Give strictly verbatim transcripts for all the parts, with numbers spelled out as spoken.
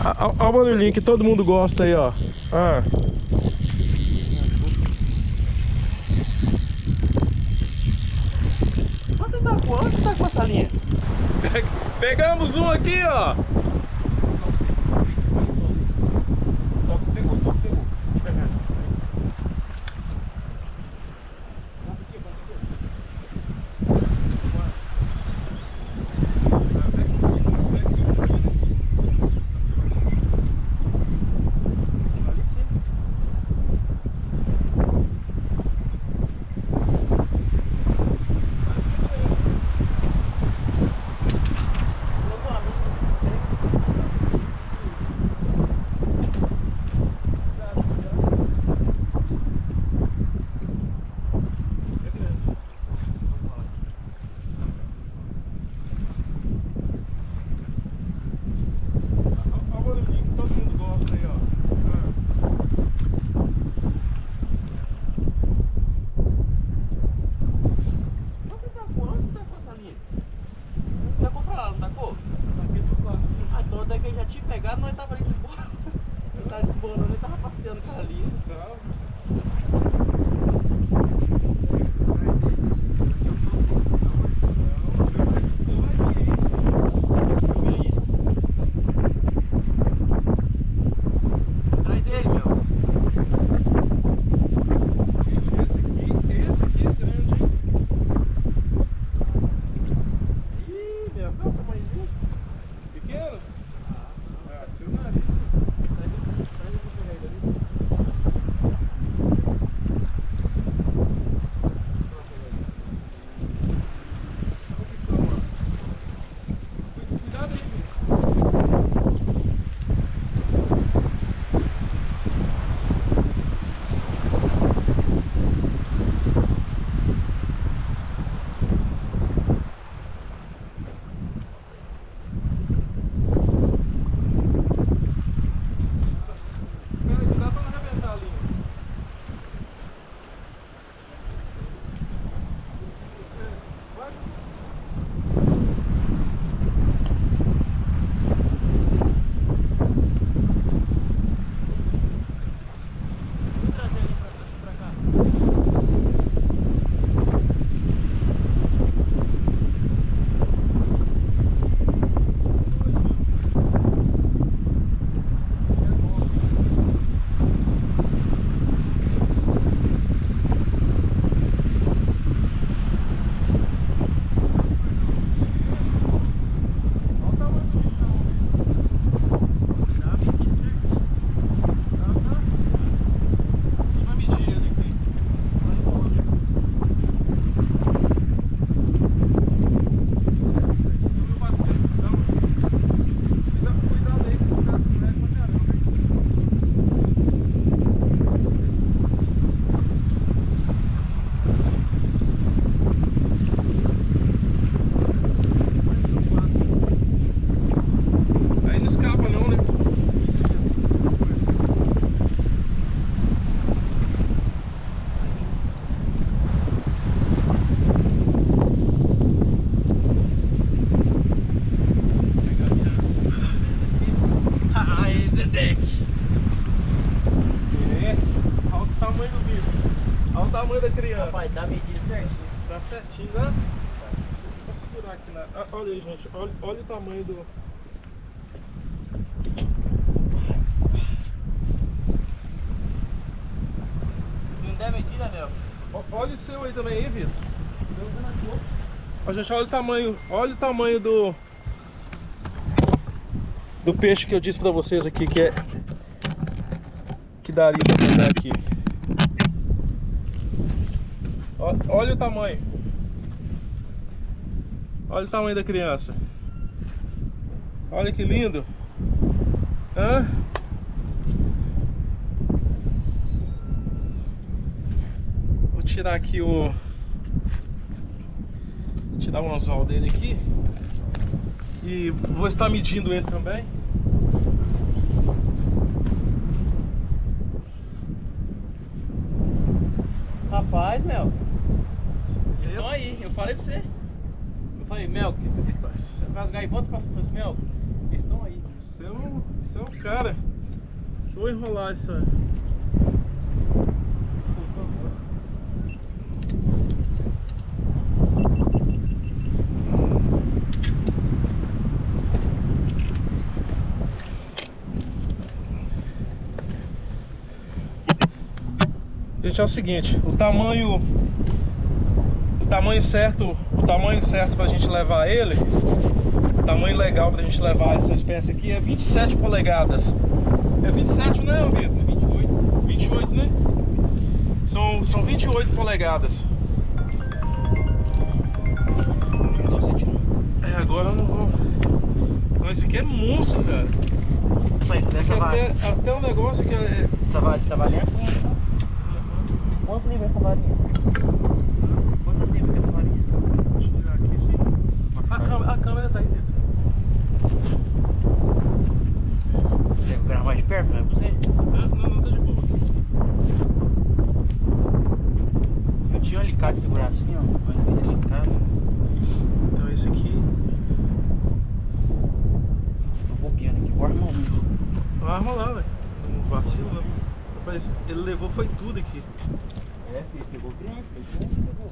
Olha o barulhinho que todo mundo gosta aí, ó. Ah. Onde tá com? Onde tá com essa linha? Pegamos um aqui, ó. Pegou, pegou. Rapaz, dá a medida certinho. Tá certinho, né? Vou segurar aqui na... Ah, olha aí, gente. Olha, olha o tamanho do... Não der medida, Mel? Olha o seu aí também, hein, Vitor? Ó, gente, olha o tamanho. Olha o tamanho do... do peixe que eu disse pra vocês aqui, que é... que daria pra pegar aqui. Olha, olha o tamanho. Olha o tamanho da criança. Olha que lindo. Hã? Vou tirar aqui o... Vou tirar o anzol dele aqui. E vou estar medindo ele também. Rapaz, Mel, vocês estão aí, eu falei pra você. Eu falei, Mel, que as gaivotas para as Mel, eles estão aí. Seu, Você é o cara. Deixa eu enrolar essa. Gente, é o seguinte, o tamanho o tamanho certo, o tamanho certo pra gente levar ele, o tamanho legal pra gente levar essa espécie aqui é vinte e sete polegadas. É vinte e sete, né, Vitor? vinte e oito. vinte e oito, né? São, são vinte e oito polegadas. É, agora eu não vou. Não, esse aqui é monstro, cara. Esse até, até um negócio que é. Essa varinha é com. Quanto nível é essa varinha? Quanto nível é essa varinha? Deixa eu tirar aqui, sim. A câmera, a câmera tá aí dentro. Quer gravar mais de perto, não é pra você? Não, não, não, tá de boa aqui. Eu tinha um alicate de segurar assim, ó, mas esqueci lá em casa. Então esse aqui. Tô bobeando aqui, vou armar um. Arma lá, velho. Não vacila, não. Rapaz, ele levou foi tudo aqui. É, filho, pegou grande, pegou.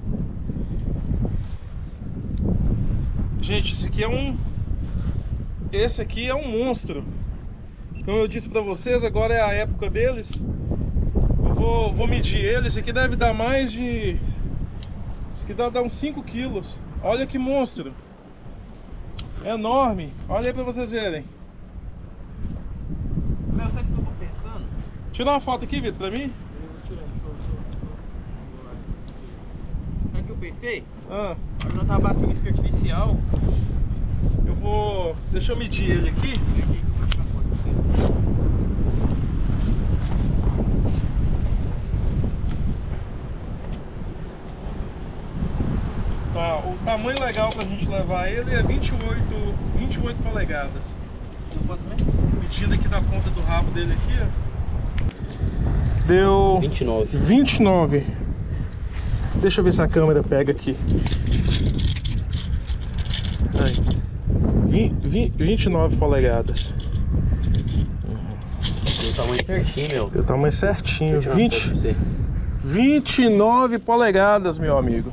Gente, esse aqui é um. Esse aqui é um monstro. Como eu disse pra vocês, agora é a época deles. Eu vou, vou medir ele. Esse aqui deve dar mais de. Esse aqui dá, dá uns cinco quilos. Olha que monstro. É enorme. Olha aí pra vocês verem. Meu, sabe o que eu tô pensando? Tira uma foto aqui, Vitor, pra mim. Sabe o que eu pensei? Ah, Eu já tava batendo isca artificial. eu vou. Deixa eu medir ele aqui. Tá, o tamanho legal pra gente levar ele é vinte e oito, vinte e oito polegadas. Medindo aqui da ponta do rabo dele aqui, ó. Deu vinte e nove. vinte e nove. Deixa eu ver se a câmera pega aqui. Aí. vinte e nove polegadas. Deu o tamanho certinho, meu. Deu o tamanho certinho. vinte, vinte e nove polegadas, meu amigo.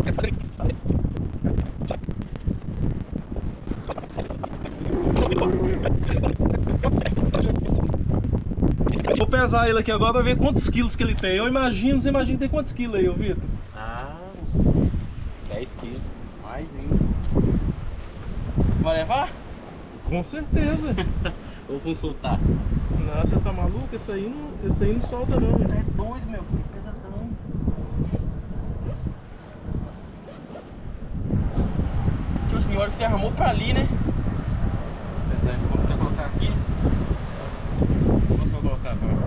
Vou pesar ele aqui agora pra ver quantos quilos que ele tem. Eu imagino, você imagina que tem quantos quilos aí, ô Vitor? Ah, uns dez quilos. Mais ainda. Vai levar? Com certeza. Ou vamos soltar? Nossa, você tá maluco? Esse aí não, esse aí não solta não. É doido, meu. Pesadão. Tipo assim, a hora que você armou pra ali, né? Pensando, como você colocar aqui? Como você vai colocar agora?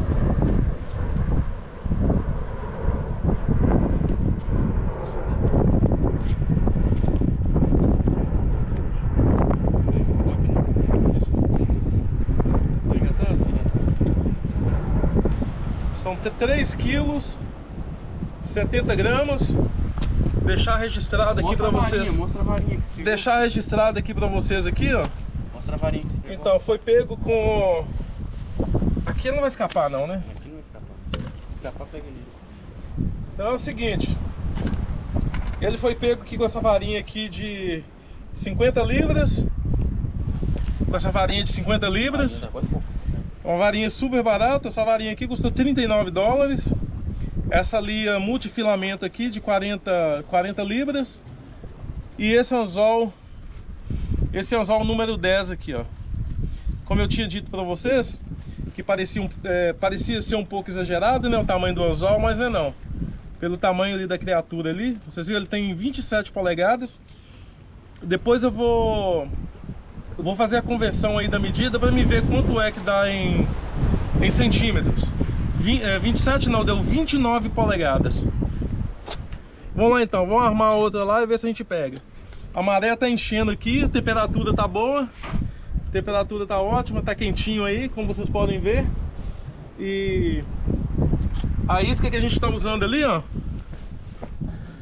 São três quilos, setenta gramas. Deixar registrado aqui pra vocês. Mostra a varinha que você pegou. Deixar registrado aqui pra vocês aqui, ó. Mostra a varinha que você pegou. Então, foi pego com... Aqui não vai escapar não, né? Aqui não vai escapar. Escapar, pega ali. Então é o seguinte. Ele foi pego aqui com essa varinha aqui de cinquenta libras. Com essa varinha de cinquenta libras. Uma varinha super barata. Essa varinha aqui custou trinta e nove dólares. Essa linha multifilamento aqui de quarenta, quarenta libras. E esse anzol, esse anzol número dez aqui, ó. Como eu tinha dito para vocês, que parecia, um, é, parecia ser um pouco exagerado, né, o tamanho do anzol, mas não é não. Pelo tamanho ali da criatura ali, vocês viram, ele tem vinte e sete polegadas. Depois eu vou eu vou fazer a conversão aí da medida para me ver quanto é que dá em, em centímetros. vinte e sete não, deu vinte e nove polegadas. Vamos lá então, vamos armar outra lá e ver se a gente pega. A maré tá enchendo aqui, a temperatura tá boa. A temperatura tá ótima, tá quentinho aí, como vocês podem ver. E a isca que a gente tá usando ali, ó,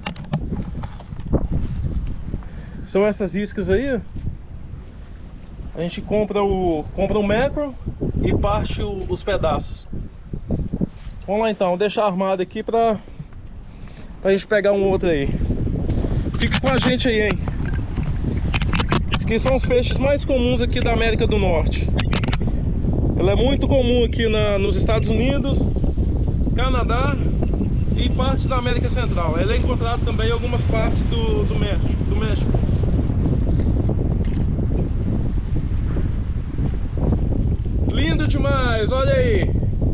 são essas iscas aí, ó. A gente compra o, compra o macro e parte o, os pedaços. Vamos lá então, vou deixar armado aqui pra, pra gente pegar um outro aí. Fica com a gente aí, hein? Esses aqui são os peixes mais comuns aqui da América do Norte. Ela é muito comum aqui na, nos Estados Unidos, Canadá e partes da América Central. Ela é encontrada também em algumas partes do, do México. Do México. Lindo demais, olha aí.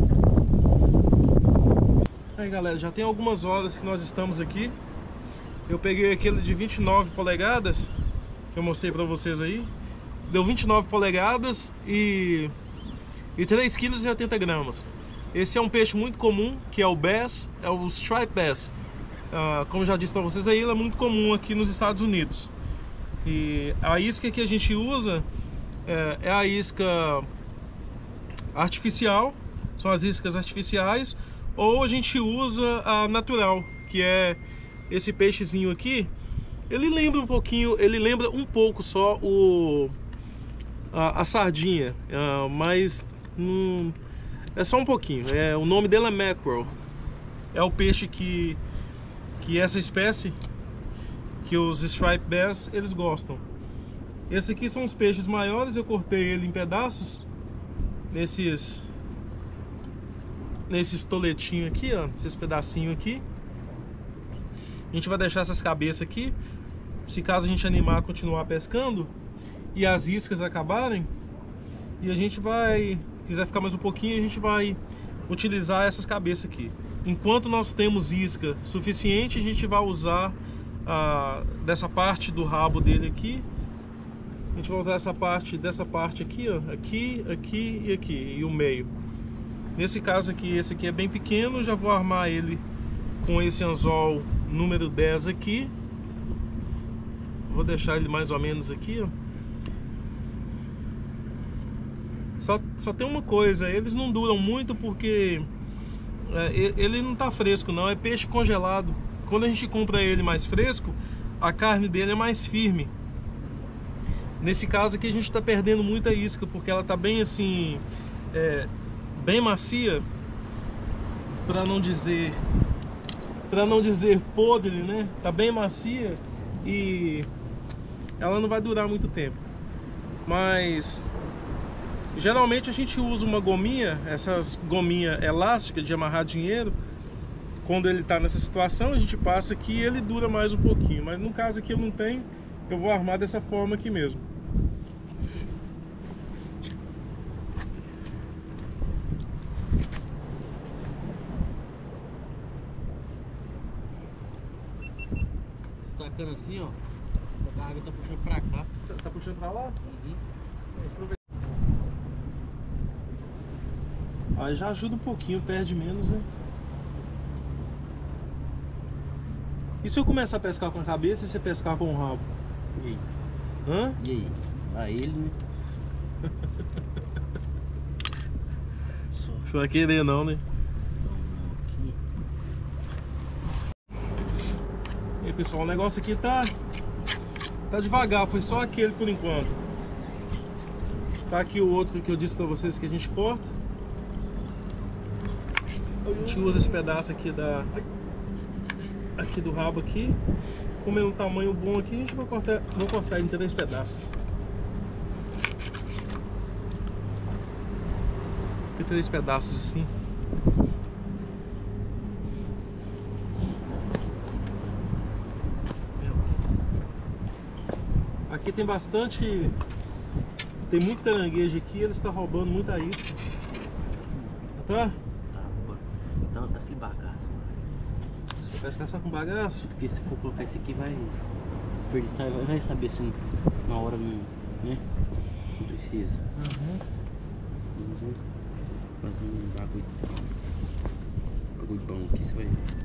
Aí galera, já tem algumas horas que nós estamos aqui. Eu peguei aquele de vinte e nove polegadas que eu mostrei pra vocês aí. Deu vinte e nove polegadas e, e três quilos e oitenta gramas. Esse é um peixe muito comum, que é o bass, é o striped bass. Ah, como já disse pra vocês aí, ele é muito comum aqui nos Estados Unidos. E a isca que a gente usa é, é a isca artificial, são as iscas artificiais, ou a gente usa a natural, que é esse peixezinho aqui. Ele lembra um pouquinho, ele lembra um pouco só o a, a sardinha, uh, mas hum, é só um pouquinho. É, o nome dele é mackerel. É o peixe que que essa espécie, que os striped bass, eles gostam. Esses aqui são os peixes maiores. Eu cortei ele em pedaços nesses nesses toletinhos aqui, ó, esses pedacinhos aqui. A gente vai deixar essas cabeças aqui, se caso a gente animar a continuar pescando e as iscas acabarem, e a gente vai, quiser ficar mais um pouquinho, a gente vai utilizar essas cabeças aqui. Enquanto nós temos isca suficiente, a gente vai usar a, dessa parte do rabo dele aqui. A gente vai usar essa parte, dessa parte aqui, ó, aqui, aqui e aqui, e o meio. Nesse caso aqui, esse aqui é bem pequeno, já vou armar ele com esse anzol número dez aqui. Vou deixar ele mais ou menos aqui, ó. Só, só tem uma coisa, eles não duram muito porque é, ele não tá fresco não, é peixe congelado. Quando a gente compra ele mais fresco, a carne dele é mais firme. Nesse caso aqui a gente tá perdendo muita isca, porque ela tá bem assim, é, bem macia, para não dizer para não dizer podre, né? Tá bem macia e ela não vai durar muito tempo. Mas geralmente a gente usa uma gominha, essas gominhas elásticas de amarrar dinheiro. Quando ele tá nessa situação, a gente passa aqui e ele dura mais um pouquinho. Mas no caso aqui eu não tenho, eu vou armar dessa forma aqui mesmo. Tacando assim, ó, a água tá puxando pra cá. Tá, tá puxando pra lá? Uhum. Aí já ajuda um pouquinho, perde menos, né? E se eu começar a pescar com a cabeça e você pescar com o rabo? E aí? Hã? E aí? A ele, né? Você vai querer não, né? E aí, pessoal, o negócio aqui tá tá devagar, foi só aquele por enquanto. Tá aqui o outro que eu disse pra vocês que a gente corta. A gente usa esse pedaço aqui da aqui do rabo aqui. Como é um tamanho bom aqui, a gente vai cortar, vou cortar em três pedaços. Tem três pedaços assim. Aqui tem bastante, tem muito caranguejo aqui, eles estão roubando muita isca. Tá? Tá, tá aquele bagaço. Você vai pescar só com bagaço? Porque se for colocar esse aqui vai desperdiçar, vai, vai saber se na hora não, né? Não precisa. Uhum. Vamos fazer um bagulho, bagulho bom aqui, você vai ver.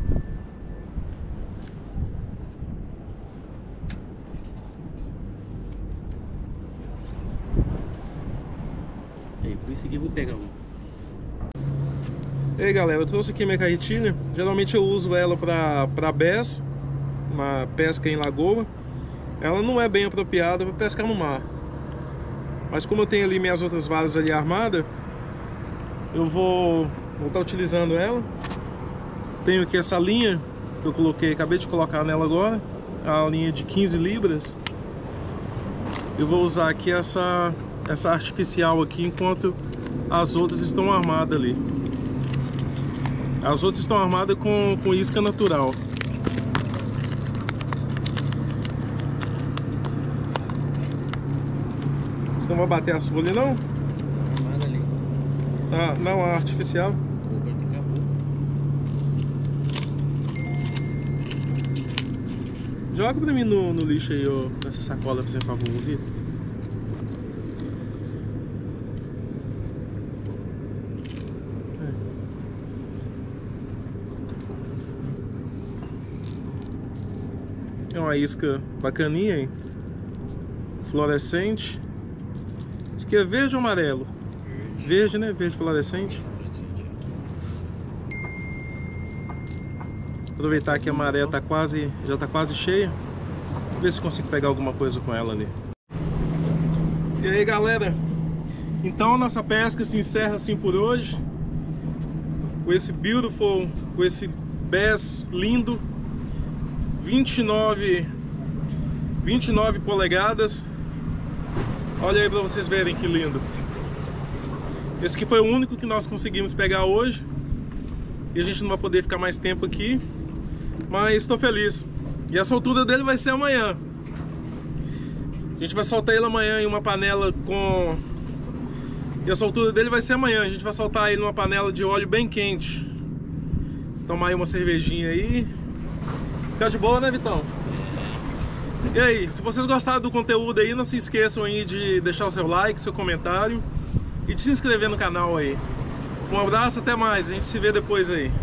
Por isso aqui eu vou pegar um. E aí galera, eu trouxe aqui minha carretilha. Geralmente eu uso ela para para bass, uma pesca em lagoa. Ela não é bem apropriada para pescar no mar. Mas como eu tenho ali minhas outras varas ali armadas, eu vou vou estar utilizando ela. Tenho aqui essa linha que eu coloquei, acabei de colocar nela agora, a linha de quinze libras. Eu vou usar aqui essa essa artificial aqui, enquanto as outras estão armadas ali. As outras estão armadas com, com isca natural. Você não vai bater a sua ali, não? Tá armada ali. Ah, não, a artificial. Joga pra mim no, no lixo aí, ó, nessa sacola, por favor, Vitor. É uma isca bacaninha, hein? Fluorescente. Isso aqui é verde ou amarelo? Verde, verde, né? Verde fluorescente. Aproveitar que a maré tá quase, já tá quase cheia. Ver se consigo pegar alguma coisa com ela ali. E aí, galera, então a nossa pesca se encerra assim por hoje, com esse beautiful, com esse bass lindo, vinte e nove polegadas. Olha aí pra vocês verem que lindo. Esse aqui foi o único que nós conseguimos pegar hoje, e a gente não vai poder ficar mais tempo aqui, mas estou feliz. E a soltura dele vai ser amanhã. A gente vai soltar ele amanhã em uma panela com... E a soltura dele vai ser amanhã. A gente vai soltar ele numa panela de óleo bem quente. Tomar aí uma cervejinha aí. Ficar de boa, né, Vitão? E aí, se vocês gostaram do conteúdo aí, não se esqueçam aí de deixar o seu like, seu comentário e de se inscrever no canal aí. Um abraço, até mais. A gente se vê depois aí.